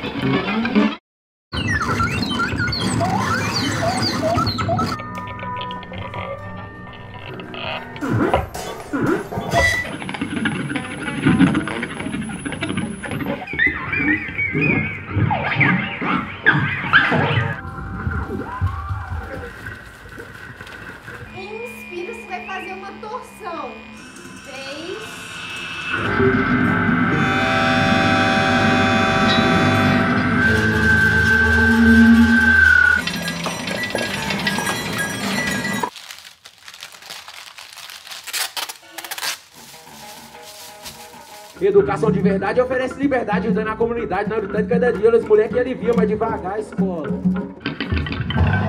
Inspira, você vai fazer uma torção. 3. Educação de verdade oferece liberdade, ajudando a comunidade, na luta de cada dia. As mulheres que aliviam, mas devagar a escola.